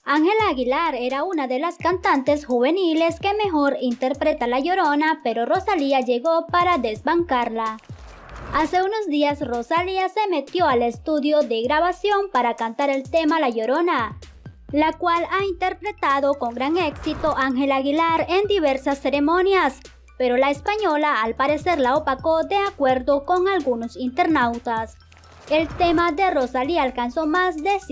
Ángela Aguilar era una de las cantantes juveniles que mejor interpreta La Llorona, pero Rosalía llegó para desbancarla. Hace unos días Rosalía se metió al estudio de grabación para cantar el tema La Llorona, la cual ha interpretado con gran éxito Ángela Aguilar en diversas ceremonias, pero la española al parecer la opacó de acuerdo con algunos internautas. El tema de Rosalía alcanzó más de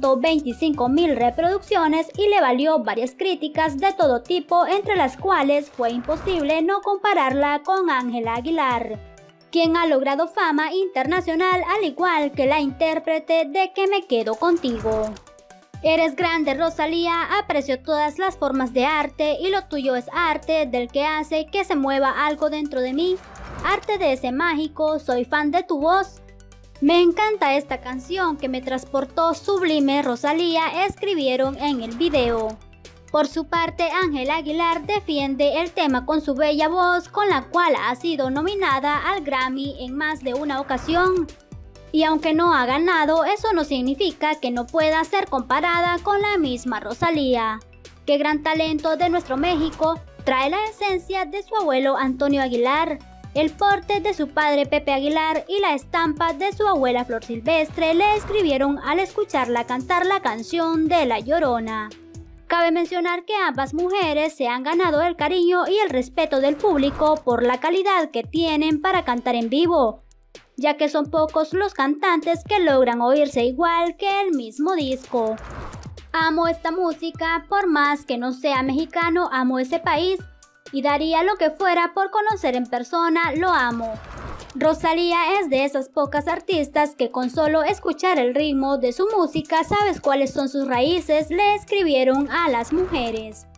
125.000 reproducciones y le valió varias críticas de todo tipo, entre las cuales fue imposible no compararla con Ángela Aguilar, quien ha logrado fama internacional al igual que la intérprete de Que me quedo contigo. Eres grande, Rosalía, aprecio todas las formas de arte y lo tuyo es arte del que hace que se mueva algo dentro de mí, arte de ese mágico, soy fan de tu voz. Me encanta esta canción que me transportó sublime, Rosalía, escribieron en el video. Por su parte, Ángela Aguilar defiende el tema con su bella voz, con la cual ha sido nominada al Grammy en más de una ocasión. Y aunque no ha ganado, eso no significa que no pueda ser comparada con la misma Rosalía. Qué gran talento de nuestro México, trae la esencia de su abuelo Antonio Aguilar, el porte de su padre Pepe Aguilar y la estampa de su abuela Flor Silvestre, le escribieron al escucharla cantar la canción de La Llorona. Cabe mencionar que ambas mujeres se han ganado el cariño y el respeto del público por la calidad que tienen para cantar en vivo, ya que son pocos los cantantes que logran oírse igual que el mismo disco. Amo esta música, por más que no sea mexicano, amo ese país y daría lo que fuera por conocer en persona, lo amo. Rosalía es de esas pocas artistas que con solo escuchar el ritmo de su música sabes cuáles son sus raíces, le escribieron a las mujeres.